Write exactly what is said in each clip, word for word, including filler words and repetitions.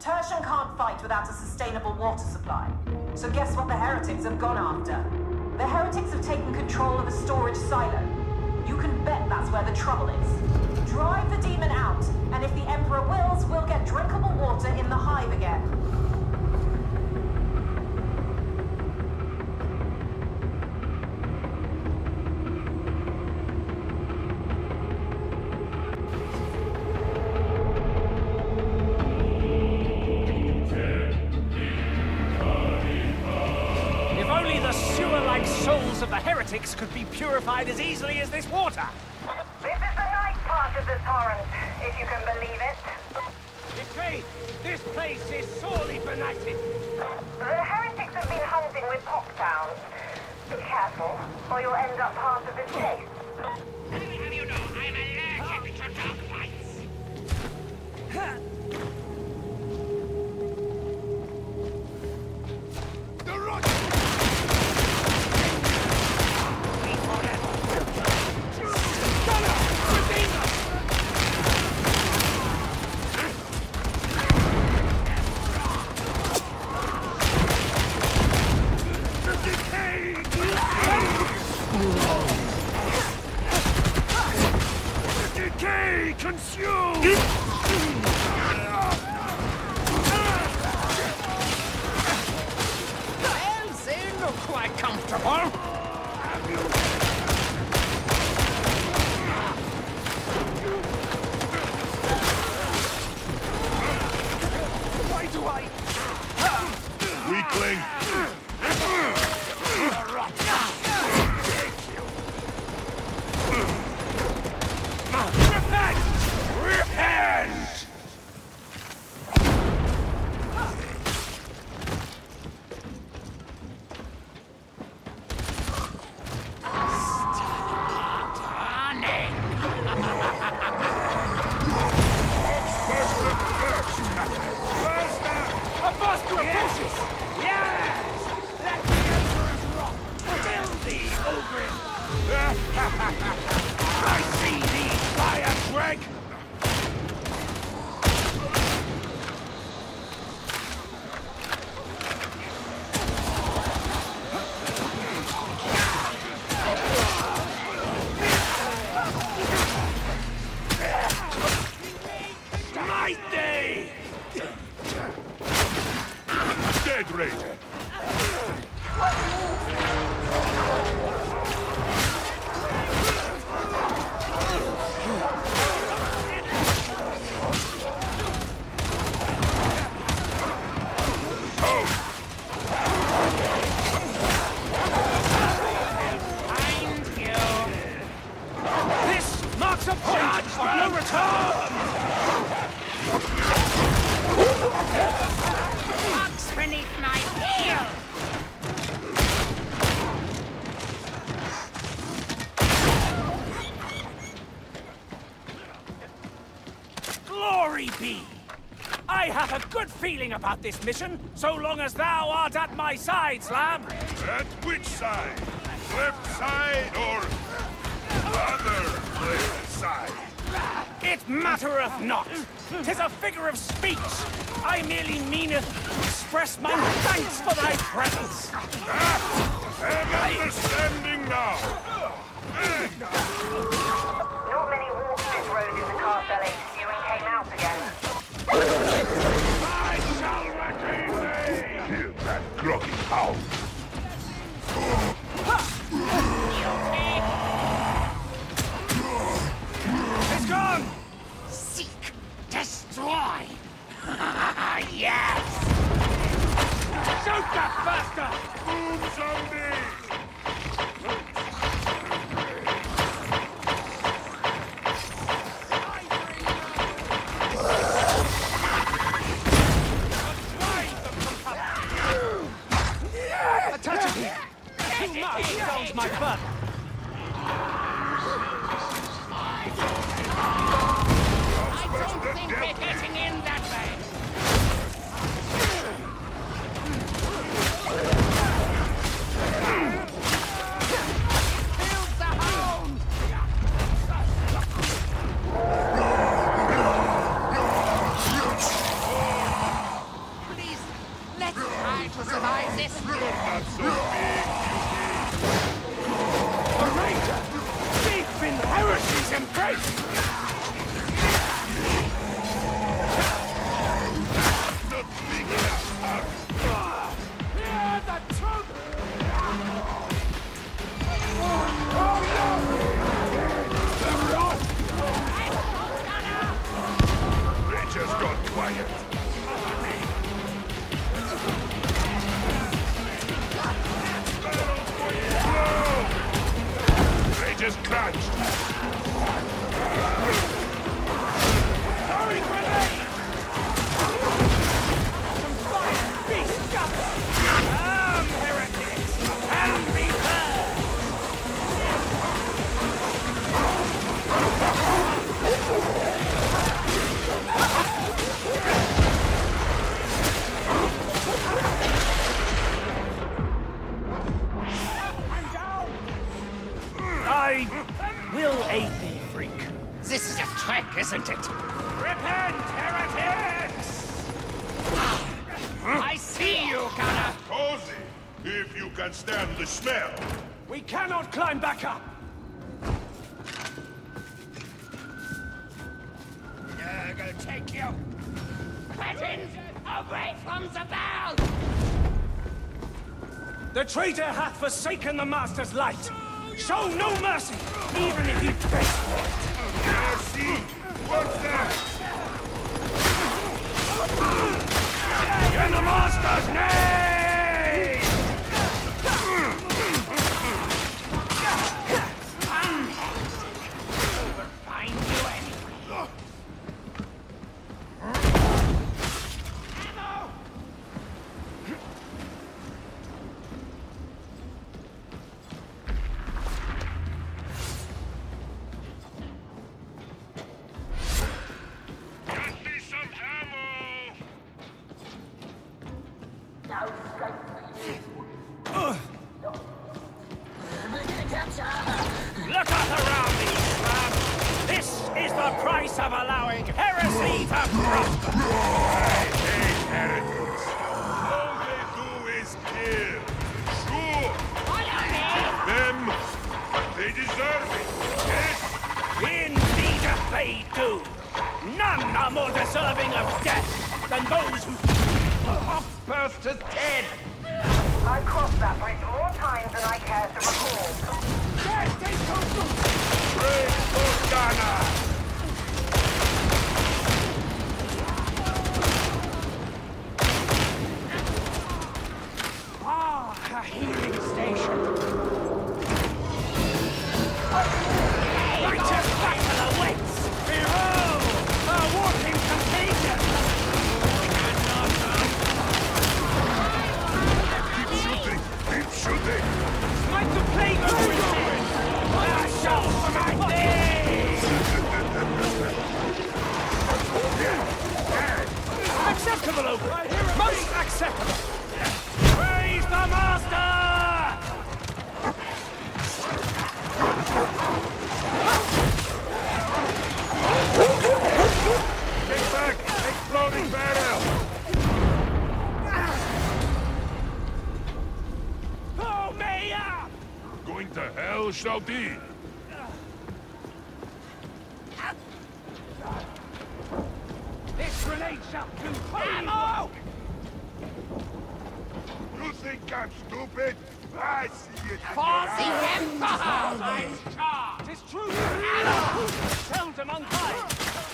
Tertian can't fight without a sustainable water supply. So guess what the heretics have gone after? The heretics have taken control of a storage silo. You can bet that's where the trouble is. Drive the demon out, and if the Emperor wills, we'll get drinkable water in the hive again. Could be purified as easily as this water. This is the night part of the torrent, if you can believe it. Betrayed! This place is sorely benighted. The heretics have been hunting with hounds. Be careful, or you'll end up part of the chase. I will have you know I'm allergic to dog bites. The rock! I see thee, fire drag! Smite thee! Dead Raider! I have a good feeling about this mission, so long as thou art at my side, Slab. At which side? Left side or other left side? It mattereth not. 'Tis a figure of speech. I merely meaneth to express my thanks for thy presence. Ah, I'm understanding now. Not many walked this road in the castle H Q and came out again. I shall retain thee! Kill that groggy hound! It's gone! Seek, destroy! Yes! Shoot that bastard! Boom zombie! Sounds my butt. I don't think we're getting in that way. Build the hound! survive this? You're not so big, A raider! Deep in heresy's embrace! not big enough. Hear the truth! They just got quiet. They just crouched. Throwing grenade! Some fire! Beast gather! Come, heretics! And be purged! I will aid thee, freak. This is a trick, isn't it? Repent, heretics! I see you, Gunner. Cozy, if you can stand the smell. We cannot climb back up! I'm gonna take you. Cretins, away from the bell! The traitor hath forsaken the Master's light! Show no mercy, even if you beg for it! Mercy? What's that? In the Master's name! We'll find you anyway. Ammo! Get me some ammo! Look out around me, scrub! This is the price of allowing heresy to prosper! I hate heretics. All they do is kill. Sure, them, but they deserve it. Yes? Indeed they do! None are more deserving of death than those who... Burst his head! I crossed that bridge more times than I care to recall. Great Organa! Ah, a healing station! Righteous battle awaits! Behold, a walking contagion! Keep shooting! Keep shooting! Smite the plague of witches! I shall for my days! Acceptable, Open! Most acceptable! Praise the Master! Get back! Exploding barrel! Oh, Maya! Going to hell shall be! This grenade shall do ammo! You think I'm stupid? I see it! For the Emperor! Tis true! Seldom unkind!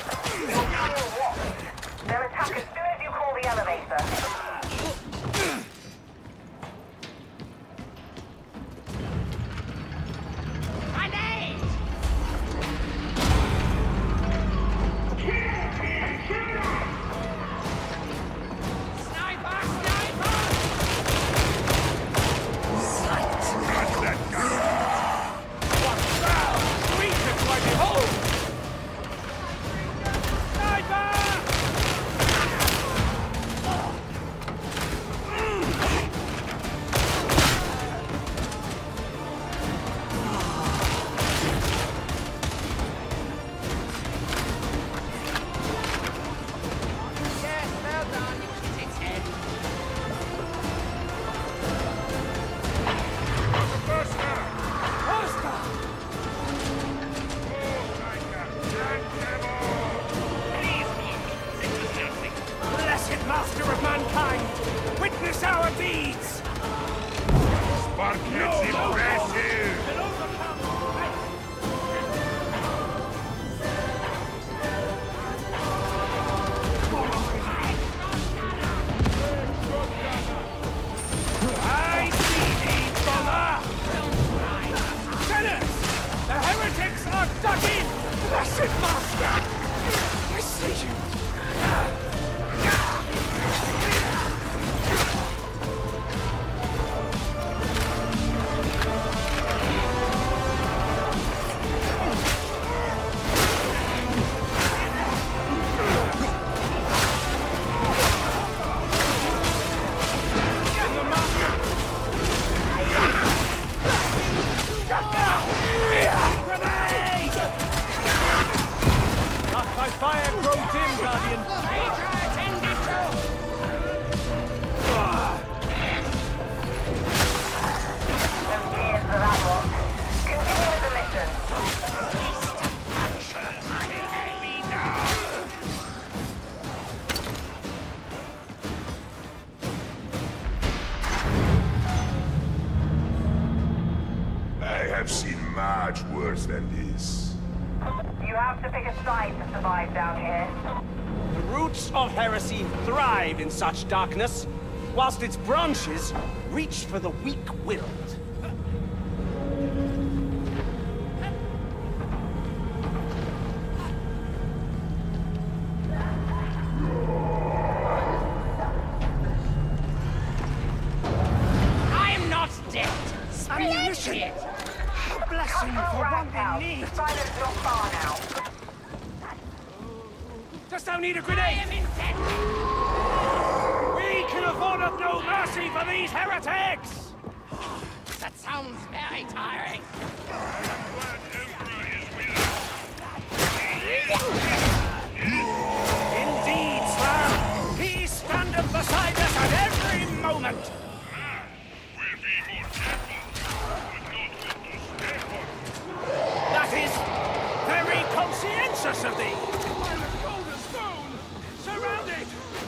They'll attack as soon as you call the elevator. Grenade! Sniper! Sniper! Got that guy! What thou greetest my behold! Sniper! Wretched master! I see you! I've seen much worse than this. You have to pick a side to survive down here. The roots of heresy thrive in such darkness, whilst its branches reach for the weak-willed. I'm not dead. Ammunition! Splendid. A blessing for one we need! Silo's not far now. Dost thou need a I grenade? am intent. We can afford us no mercy for these heretics! That sounds very tiring. Indeed, sir! He standeth beside us at every moment! That is very conscientious of thee! Golden stone! Surrounded!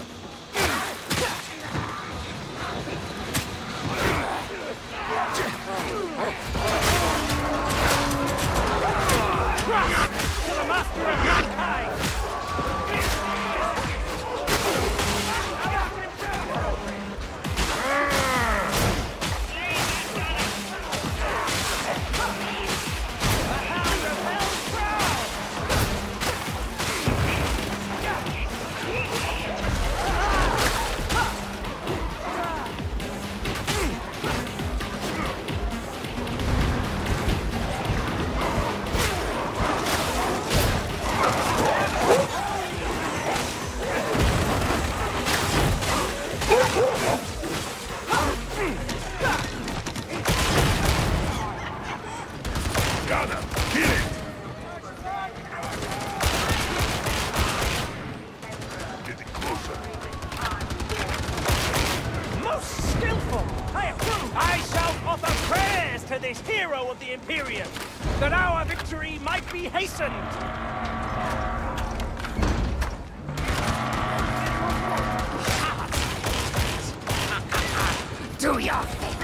To the master of mankind! Hero of the Imperium, that our victory might be hastened! Do your thing.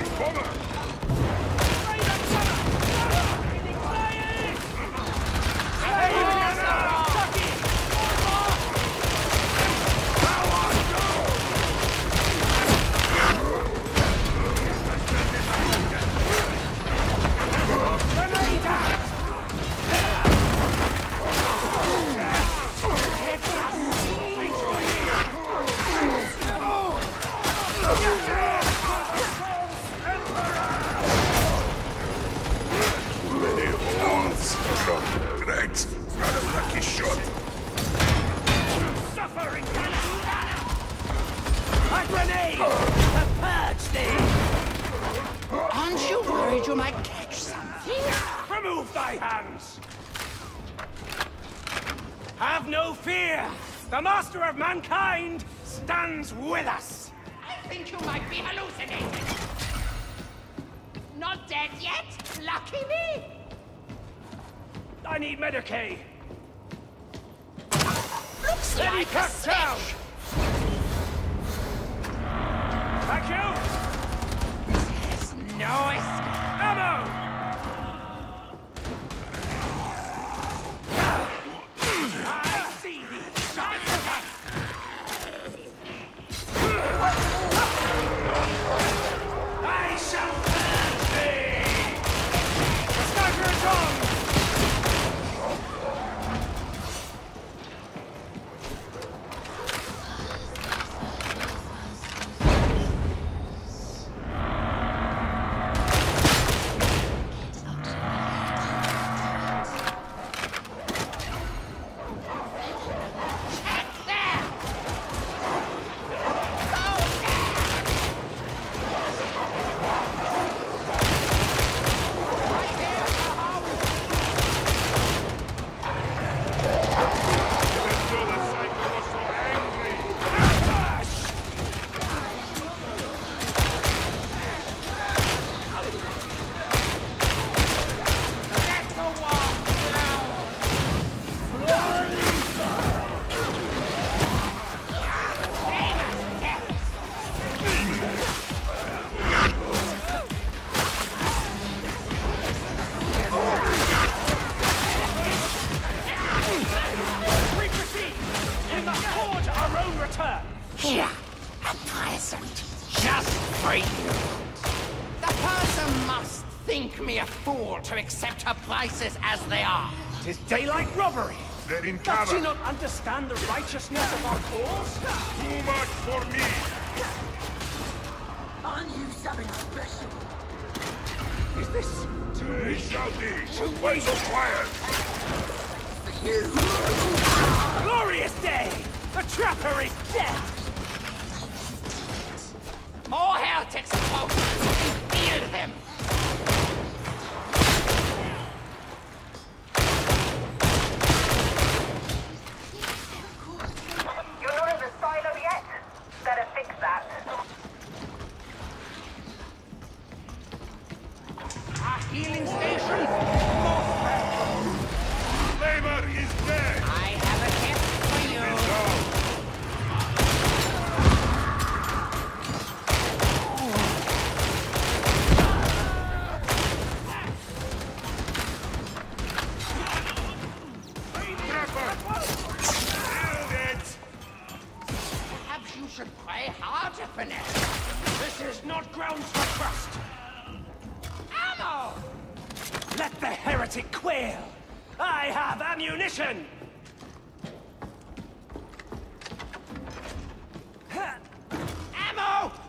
Aren't you worried you might catch something? Remove thy hands! Have no fear! The master of mankind stands with us! I think you might be hallucinating. Not dead yet? Lucky me! I need Medicaid! Looks Let me like a cut down! switch. Thank you! There's no escape. Ammo! I see thee! I shall purge thee! The sniper is on! think me a fool to accept her prices as they are. Tis daylight robbery. They're in Does she cover. not understand the righteousness of our cause? Too much for me. Aren't you something special? Is this too Hey, weak? shouting. Why so quiet? Glorious day! The trapper is dead! More heretics approach! Feel them! You're not in the silo yet? Better fix that. Our healing station! Flavor is dead. I have a gift for you! Down. Perhaps you should pray hard to finesse. This is not grounds for trust! Ammo! Let the heretic quail! I have ammunition! Ammo!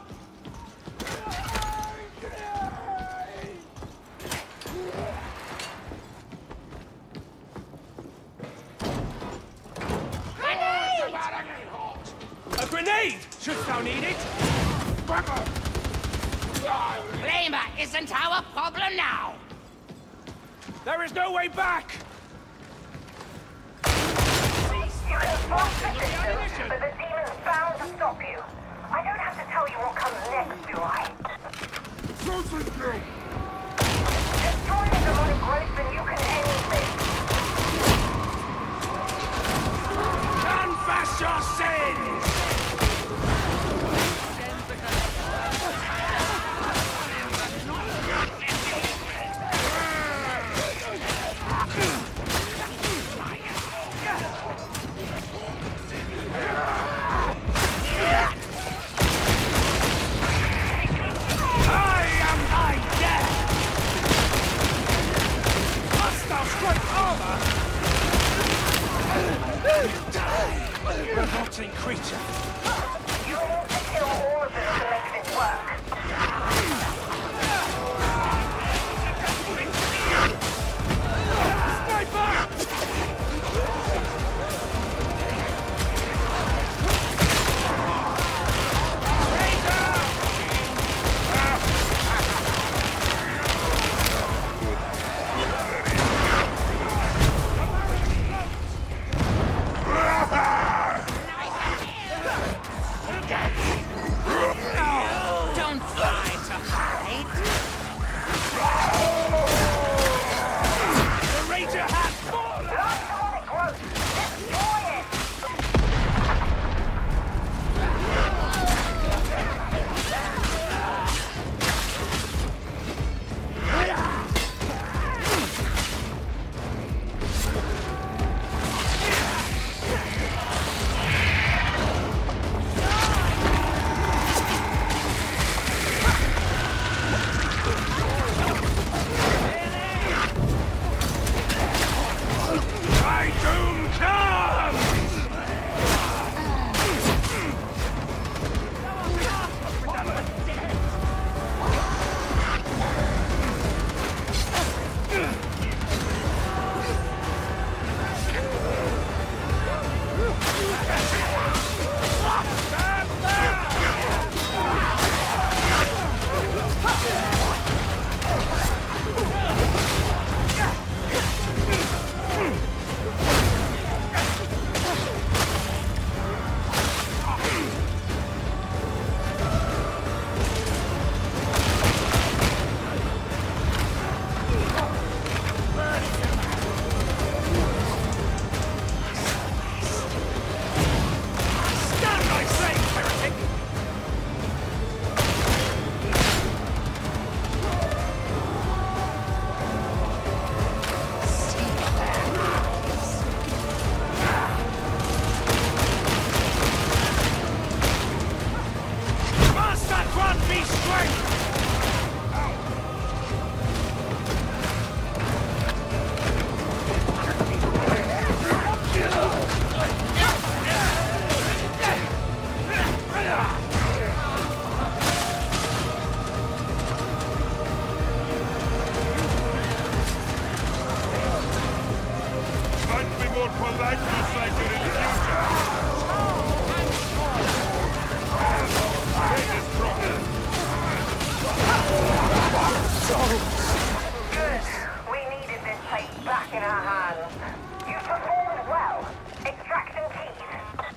Grenade! A grenade! Shouldst thou need it? Flamer isn't our problem now! There is no way back! You can force resistance, but the demon's bound to stop you. I don't have to tell you what comes next, do I? Destroy the demonic growth and you can end this. Confess your sins! I am thy death! Hast thou struck armor? Die, revolting creature! Good. We needed this place back in our hands. You performed well. Extraction keys.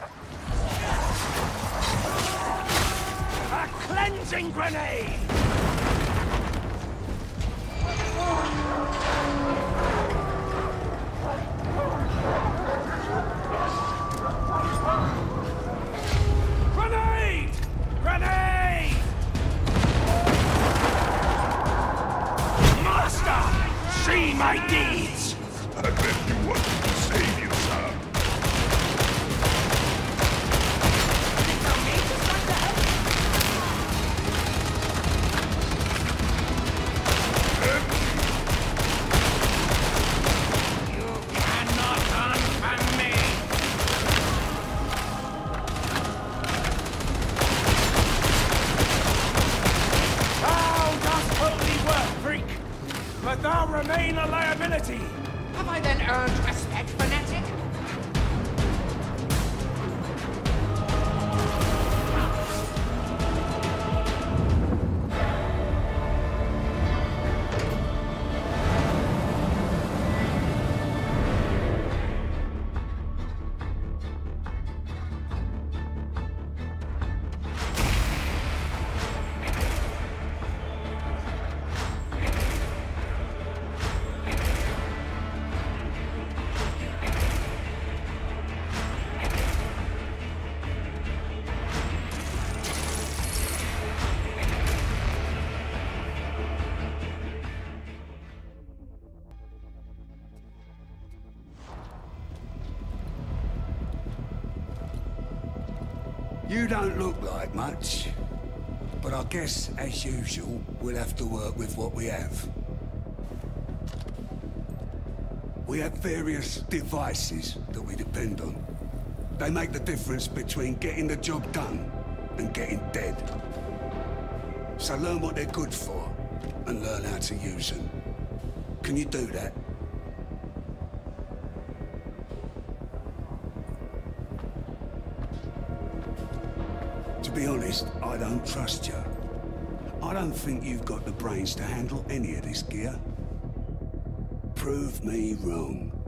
A cleansing grenade! Grenade! Grenade! Master! See my deeds! I bet you want to save yourself. You cannot unfun me! Thou dost only work, freak! But thou remain a liability! Have I then earned respect, fanatic? You don't look like much, but I guess, as usual, we'll have to work with what we have. We have various devices that we depend on. They make the difference between getting the job done and getting dead. So learn what they're good for, and learn how to use them. Can you do that? To be honest, I don't trust you. I don't think you've got the brains to handle any of this gear. Prove me wrong.